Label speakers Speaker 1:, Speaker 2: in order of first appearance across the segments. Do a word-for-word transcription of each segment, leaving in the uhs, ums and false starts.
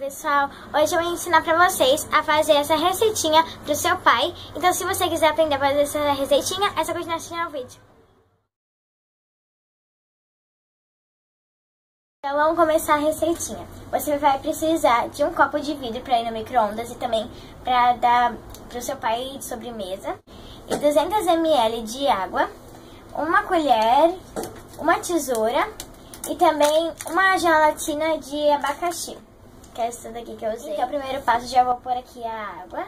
Speaker 1: Pessoal, hoje eu vou ensinar pra vocês a fazer essa receitinha pro seu pai. Então se você quiser aprender a fazer essa receitinha, é só continuar assistindo ao vídeo. Então vamos começar a receitinha. Você vai precisar de um copo de vidro para ir no micro-ondas e também para dar pro seu pai de sobremesa. E duzentos mililitros de água, uma colher, uma tesoura e também uma gelatina de abacaxi. Que é essa daqui que eu usei. Então, o primeiro passo, já vou pôr aqui a água.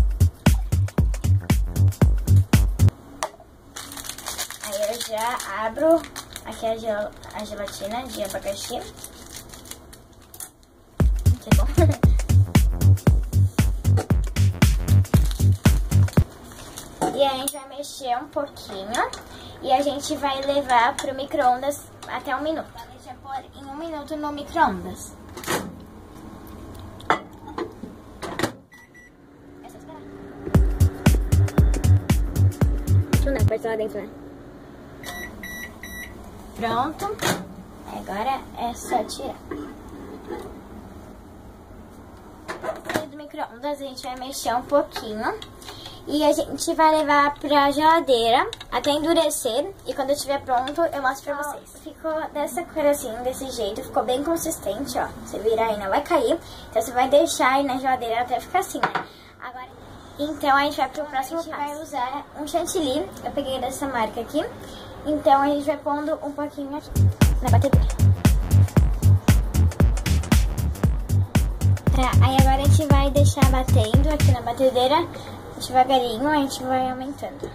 Speaker 1: Aí eu já abro aqui a, gel a gelatina de abacaxi. Que bom. E aí a gente vai mexer um pouquinho. E a gente vai levar pro micro-ondas até um minuto. A gente vai pôr em um minuto no micro-ondas. Não, aperta lá dentro, né? Pronto. Agora é só tirar. Do micro-ondas a gente vai mexer um pouquinho. E a gente vai levar pra geladeira até endurecer. E quando estiver pronto, eu mostro pra vocês. Ficou dessa cor assim, desse jeito. Ficou bem consistente, ó. Você virar aí, não vai cair. Então você vai deixar aí na geladeira até ficar assim, né? Agora... Então a gente vai pro próximo passo. A gente vai usar um chantilly, eu peguei dessa marca aqui. Então a gente vai pondo um pouquinho aqui na batedeira. Tá, aí agora a gente vai deixar batendo aqui na batedeira. Devagarinho a gente vai aumentando.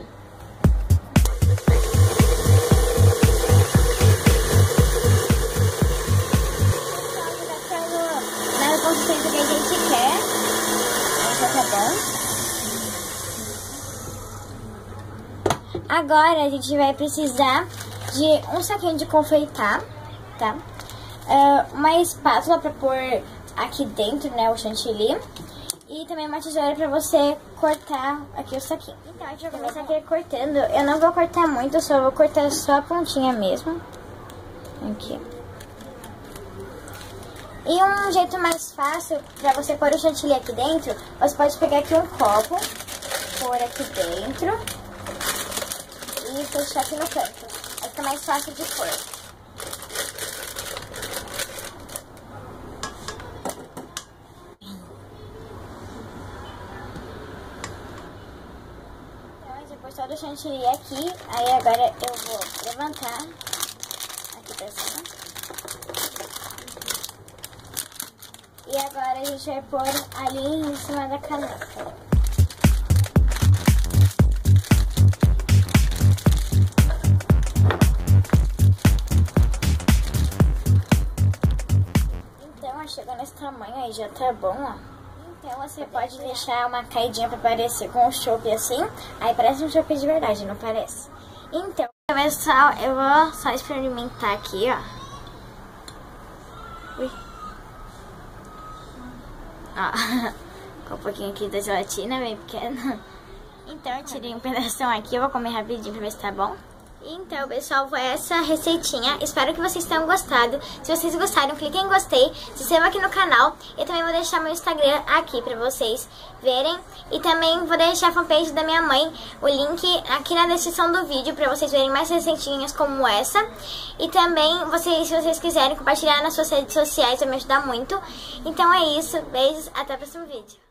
Speaker 1: Na consistência que a gente quer. Aí já tá bom. Agora a gente vai precisar de um saquinho de confeitar, tá? Uh, uma espátula para pôr aqui dentro, né, o chantilly. E também uma tesoura para você cortar aqui o saquinho. Então a gente vai começar aqui cortando. Eu não vou cortar muito, eu só vou cortar só a pontinha mesmo. Aqui. E um jeito mais fácil para você pôr o chantilly aqui dentro, você pode pegar aqui um copo, pôr aqui dentro. E fechar aqui no canto. Aí fica mais fácil de pôr. Então, a gente pôs todo o chantilly aqui. Aí agora eu vou levantar aqui pra cima. E agora a gente vai pôr ali em cima da caneca. Chegou nesse tamanho aí, já tá bom, ó. Então você pode deixar uma caidinha pra parecer com um chopp assim. Aí parece um chopp de verdade, não parece? Então, pessoal, eu vou só experimentar aqui, ó. Ui. Ó, com um pouquinho aqui da gelatina, bem pequena. Então eu tirei um pedação aqui, eu vou comer rapidinho pra ver se tá bom. Então, pessoal, foi essa receitinha. Espero que vocês tenham gostado. Se vocês gostaram, cliquem em gostei, se inscrevam aqui no canal. Eu também vou deixar meu Instagram aqui pra vocês verem. E também vou deixar a fanpage da minha mãe, o link aqui na descrição do vídeo, pra vocês verem mais receitinhas como essa. E também, vocês, se vocês quiserem compartilhar nas suas redes sociais, vai me ajudar muito. Então é isso, beijos, até o próximo vídeo.